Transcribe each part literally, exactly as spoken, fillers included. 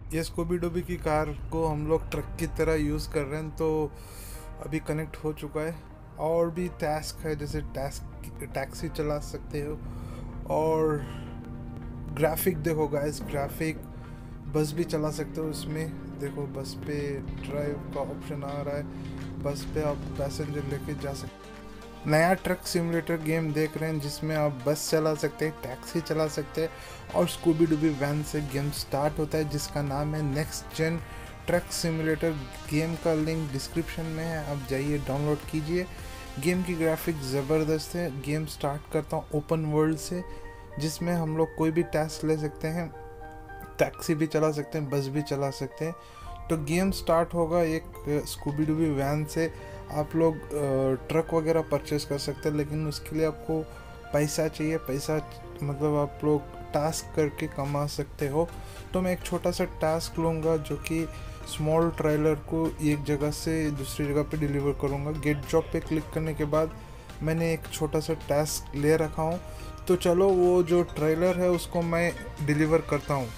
ये स्कूबी डूबी की कार को हम लोग ट्रक की तरह यूज़ कर रहे हैं, तो अभी कनेक्ट हो चुका है। और भी टास्क है, जैसे टास्क टैक्सी चला सकते हो। और ग्राफिक देखो गाइस, ग्राफिक बस भी चला सकते हो इसमें। देखो बस पे ड्राइव का ऑप्शन आ रहा है, बस पे आप पैसेंजर लेके जा सकते। नया ट्रक सिमुलेटर गेम देख रहे हैं जिसमें आप बस चला सकते हैं, टैक्सी चला सकते हैं और स्कूबी डूबी वैन से गेम स्टार्ट होता है, जिसका नाम है next gen truck simulator. Game का लिंक डिस्क्रिप्शन में है, आप जाइए डाउनलोड कीजिए। गेम की ग्राफिक ज़बरदस्त है। गेम स्टार्ट करता हूँ ओपन वर्ल्ड से, जिसमें हम लोग कोई भी टास्क ले सकते हैं, टैक्सी भी चला सकते हैं, बस भी चला सकते हैं। तो गेम स्टार्ट होगा एक स्कूबी डूबी वैन से। आप लोग ट्रक वगैरह परचेस कर सकते हैं, लेकिन उसके लिए आपको पैसा चाहिए। पैसा मतलब आप लोग टास्क करके कमा सकते हो। तो मैं एक छोटा सा टास्क लूँगा, जो कि स्मॉल ट्रेलर को एक जगह से दूसरी जगह पे डिलीवर करूँगा। गेट जॉब पे क्लिक करने के बाद मैंने एक छोटा सा टास्क ले रखा हूँ। तो चलो वो जो ट्रेलर है उसको मैं डिलीवर करता हूँ।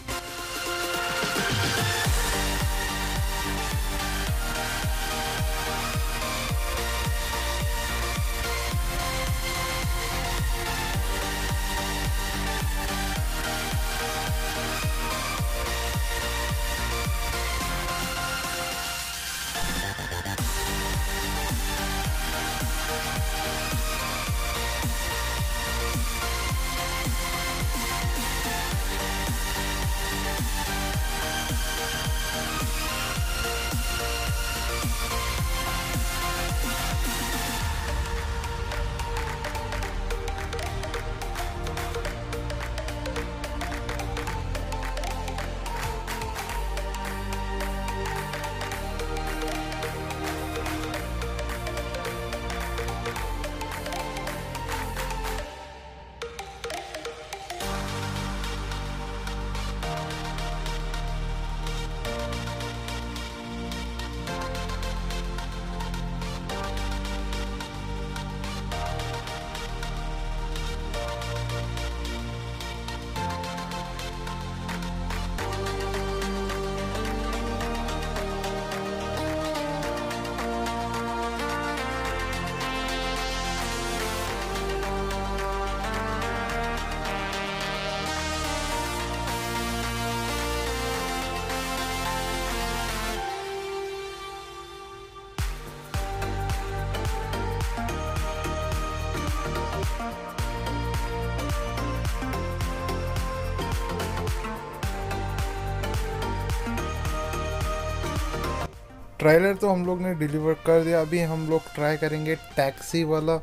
ट्रेलर तो हम लोग ने डिलीवर कर दिया। अभी हम लोग ट्राई करेंगे टैक्सी वाला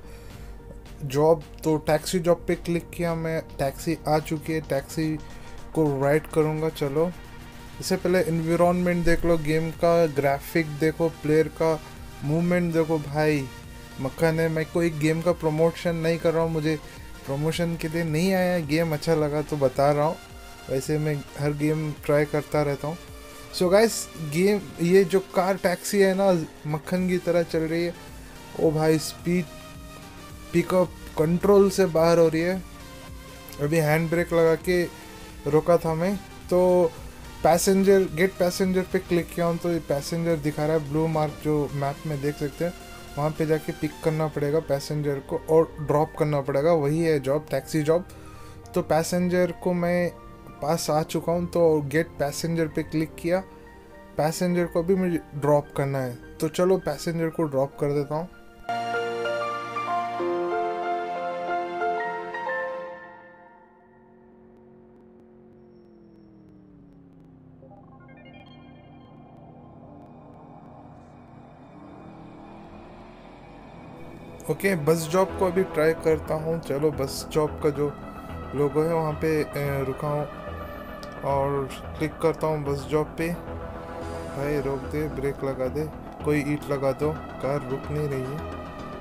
जॉब। तो टैक्सी जॉब पे क्लिक किया, मैं टैक्सी आ चुकी है। टैक्सी को राइड करूँगा। चलो, इससे पहले इन्वायरमेंट देख लो, गेम का ग्राफिक देखो, प्लेयर का मूवमेंट देखो। भाई मक्खन है। मैं कोई गेम का प्रमोशन नहीं कर रहा हूँ, मुझे प्रमोशन के लिए नहीं आया है। गेम अच्छा लगा तो बता रहा हूँ, वैसे मैं हर गेम ट्राई करता रहता हूँ। सो गाइस, गेम ये जो कार टैक्सी है ना, मक्खन की तरह चल रही है। ओ भाई, स्पीड पिकअप कंट्रोल से बाहर हो रही है। अभी हैंड ब्रेक लगा के रोका था मैं। तो पैसेंजर गेट पैसेंजर पे क्लिक किया हूँ, तो ये पैसेंजर दिखा रहा है, ब्लू मार्क जो मैप में देख सकते हैं। वहाँ पे जाके पिक करना पड़ेगा पैसेंजर को और ड्रॉप करना पड़ेगा। वही है जॉब, टैक्सी जॉब। तो पैसेंजर को मैं पास आ चुका हूँ, तो गेट पैसेंजर पे क्लिक किया। पैसेंजर को भी मुझे ड्रॉप करना है, तो चलो पैसेंजर को ड्रॉप कर देता हूँ। ओके, बस जॉब को अभी ट्राई करता हूँ। चलो, बस जॉब का जो लोगो है वहाँ पे ए, रुका हूँ और क्लिक करता हूँ बस जॉब पे। भाई रोक दे, ब्रेक लगा दे, कोई ईंट लगा दो, कार रुक नहीं रही है।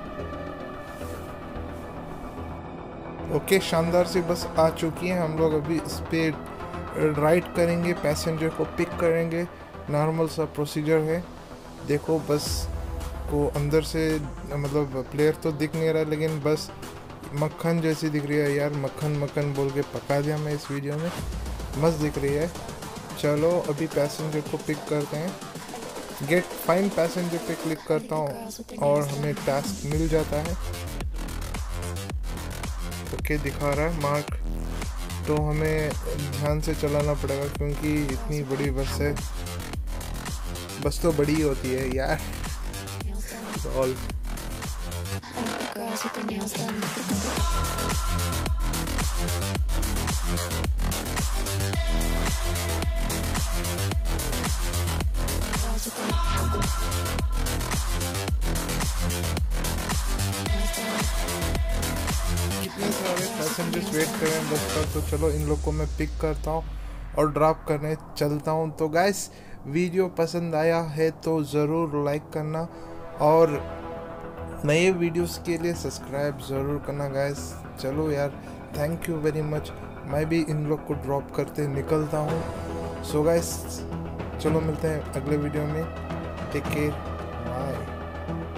ओके, शानदार सी बस आ चुकी है। हम लोग अभी इस पर राइड करेंगे, पैसेंजर को पिक करेंगे। नॉर्मल सा प्रोसीजर है। देखो बस को अंदर से मतलब प्लेयर तो दिख नहीं रहा, लेकिन बस मक्खन जैसी दिख रही है यार। मक्खन मक्खन बोल के पका दिया मैं इस वीडियो में। मस्त दिख रही है। चलो अभी पैसेंजर को पिक करते हैं। गेट फाइंड पैसेंजर पे क्लिक करता हूँ और हमें टास्क मिल जाता है। ओके okay, दिखा रहा है मार्क। तो हमें ध्यान से चलाना पड़ेगा क्योंकि इतनी बड़ी बस है। बस तो बड़ी होती है यार। ऑल कितने सारे पैसेंजर्स वेट कर रहे हैं बस पर। तो चलो इन लोग को मैं पिक करता हूँ और ड्रॉप करने चलता हूँ। तो गाइस वीडियो पसंद आया है तो ज़रूर लाइक करना और नए वीडियोस के लिए सब्सक्राइब ज़रूर करना गाइस। चलो यार थैंक यू वेरी मच। मैं भी इन लोग को ड्रॉप करते निकलता हूँ। सो गाइस चलो मिलते हैं अगले वीडियो में। Take care, bye.